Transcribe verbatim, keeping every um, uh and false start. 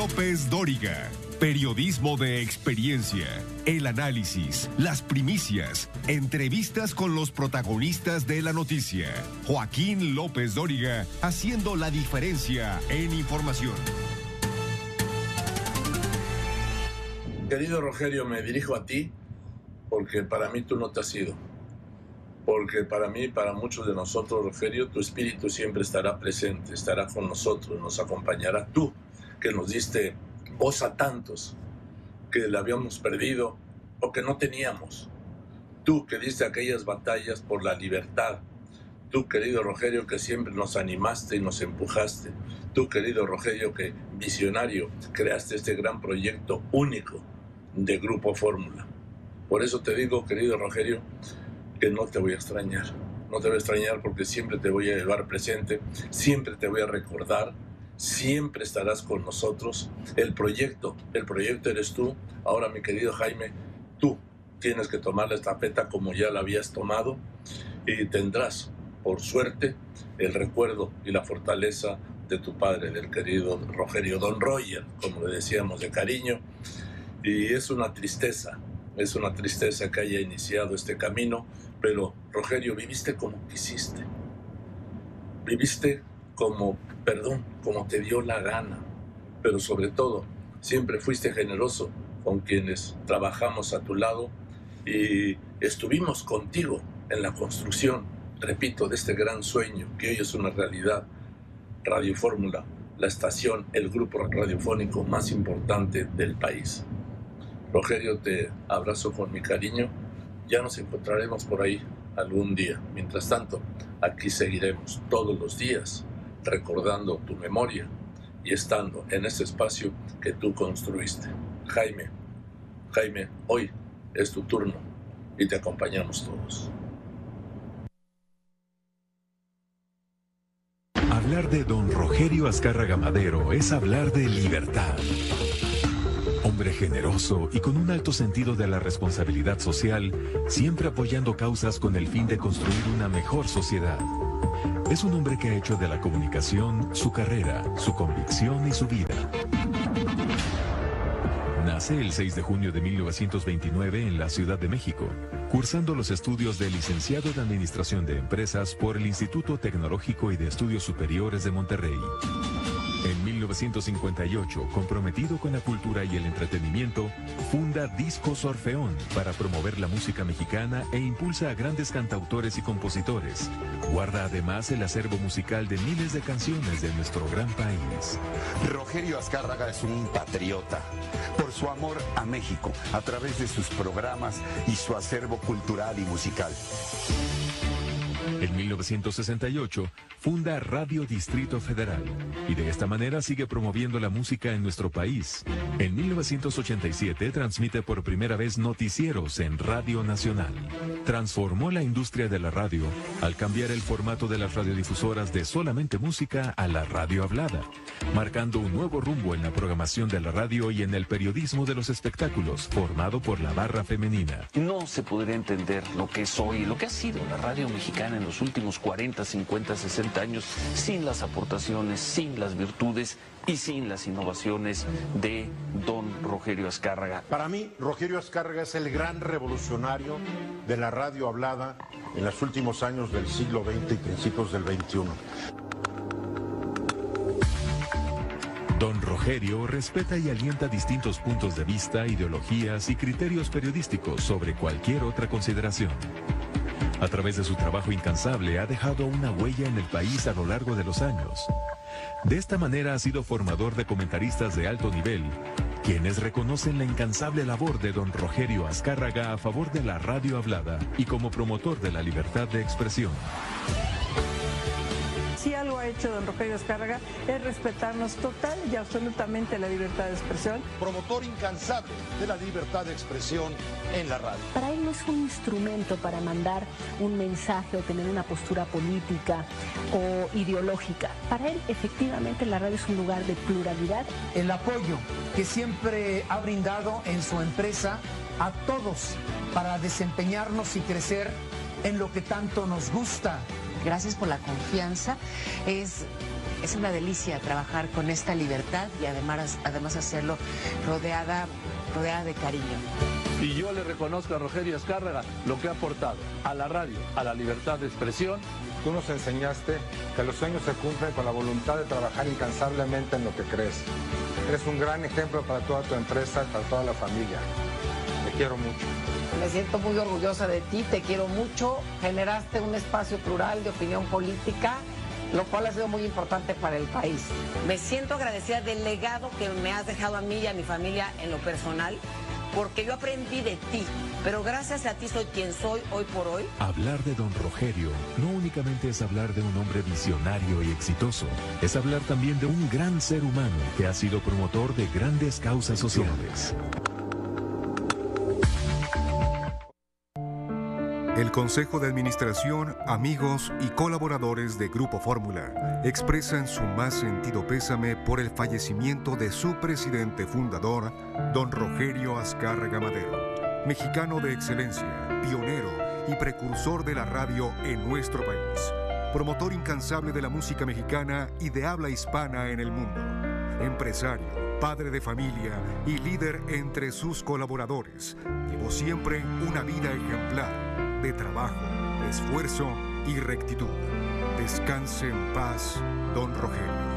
López Dóriga. Periodismo de experiencia, el análisis, las primicias, entrevistas con los protagonistas de la noticia. Joaquín López Dóriga, haciendo la diferencia en información. Querido Rogelio, me dirijo a ti porque para mí tú no te has ido. Porque para mí, para muchos de nosotros, Rogelio, tu espíritu siempre estará presente, estará con nosotros, nos acompañará. Tú, que nos diste voz a tantos que la habíamos perdido o que no teníamos. Tú que diste aquellas batallas por la libertad. Tú, querido Rogelio, que siempre nos animaste y nos empujaste. Tú, querido Rogelio, que visionario, creaste este gran proyecto único de Grupo Fórmula. Por eso te digo, querido Rogelio, que no te voy a extrañar. No te voy a extrañar porque siempre te voy a llevar presente, siempre te voy a recordar. Siempre estarás con nosotros. El proyecto, el proyecto eres tú. Ahora, mi querido Jaime, tú tienes que tomar la estafeta como ya la habías tomado y tendrás, por suerte, el recuerdo y la fortaleza de tu padre, del querido Rogelio, Don Roger, como le decíamos de cariño. Y es una tristeza, es una tristeza que haya iniciado este camino, pero Rogelio, viviste como quisiste. Viviste como, perdón, como te dio la gana, pero sobre todo, siempre fuiste generoso con quienes trabajamos a tu lado y estuvimos contigo en la construcción, repito, de este gran sueño que hoy es una realidad. Radio Fórmula, la estación, el grupo radiofónico más importante del país. Rogelio, te abrazo con mi cariño, ya nos encontraremos por ahí algún día. Mientras tanto, aquí seguiremos todos los días recordando tu memoria y estando en ese espacio que tú construiste. Jaime, Jaime, hoy es tu turno y te acompañamos todos. Hablar de don Rogelio Azcárraga Madero es hablar de libertad. Hombre generoso y con un alto sentido de la responsabilidad social, siempre apoyando causas con el fin de construir una mejor sociedad. Es un hombre que ha hecho de la comunicación su carrera, su convicción y su vida. Nace el seis de junio de mil novecientos veintinueve en la Ciudad de México, cursando los estudios de licenciado de Administración de Empresas por el Instituto Tecnológico y de Estudios Superiores de Monterrey. En mil novecientos cincuenta y ocho, comprometido con la cultura y el entretenimiento, funda Discos Orfeón para promover la música mexicana e impulsa a grandes cantautores y compositores. Guarda además el acervo musical de miles de canciones de nuestro gran país. Rogelio Azcárraga es un patriota por su amor a México a través de sus programas y su acervo cultural y musical. En mil novecientos sesenta y ocho, funda Radio Distrito Federal y de esta manera sigue promoviendo la música en nuestro país. En mil novecientos ochenta y siete transmite por primera vez noticieros en Radio Nacional. Transformó la industria de la radio al cambiar el formato de las radiodifusoras de solamente música a la radio hablada, marcando un nuevo rumbo en la programación de la radio y en el periodismo de los espectáculos, formado por la barra femenina. No se podría entender lo que es hoy, lo que ha sido la radio mexicana en los últimos cuarenta, cincuenta, sesenta años, sin las aportaciones, sin las virtudes y sin las innovaciones de don Rogelio Azcárraga. Para mí, Rogelio Azcárraga es el gran revolucionario de la radio hablada en los últimos años del siglo veinte y principios del veintiuno. Don Rogelio respeta y alienta distintos puntos de vista, ideologías y criterios periodísticos sobre cualquier otra consideración. A través de su trabajo incansable ha dejado una huella en el país a lo largo de los años. De esta manera ha sido formador de comentaristas de alto nivel, quienes reconocen la incansable labor de don Rogelio Azcárraga a favor de la radio hablada y como promotor de la libertad de expresión. Si algo ha hecho don Rogelio Azcárraga es respetarnos total y absolutamente la libertad de expresión. Promotor incansable de la libertad de expresión en la radio. Para él no es un instrumento para mandar un mensaje o tener una postura política o ideológica. Para él, efectivamente, la radio es un lugar de pluralidad. El apoyo que siempre ha brindado en su empresa a todos para desempeñarnos y crecer en lo que tanto nos gusta, Gracias por la confianza. Es, es una delicia trabajar con esta libertad y además, además hacerlo rodeada, rodeada de cariño. Y yo le reconozco a Rogelio Azcárraga lo que ha aportado a la radio, a la libertad de expresión. Tú nos enseñaste que los sueños se cumplen con la voluntad de trabajar incansablemente en lo que crees. Eres un gran ejemplo para toda tu empresa, para toda la familia. Te quiero mucho. Me siento muy orgullosa de ti, te quiero mucho. Generaste un espacio plural de opinión política, lo cual ha sido muy importante para el país. Me siento agradecida del legado que me has dejado a mí y a mi familia en lo personal, porque yo aprendí de ti, pero gracias a ti soy quien soy hoy por hoy. Hablar de don Rogelio no únicamente es hablar de un hombre visionario y exitoso, es hablar también de un gran ser humano que ha sido promotor de grandes causas sociales. El Consejo de Administración, amigos y colaboradores de Grupo Fórmula expresan su más sentido pésame por el fallecimiento de su presidente fundador, don Rogelio Azcárraga Madero, mexicano de excelencia, pionero y precursor de la radio en nuestro país, promotor incansable de la música mexicana y de habla hispana en el mundo, empresario, padre de familia y líder entre sus colaboradores. Llevó siempre una vida ejemplar de trabajo, esfuerzo y rectitud. Descanse en paz, don Rogelio.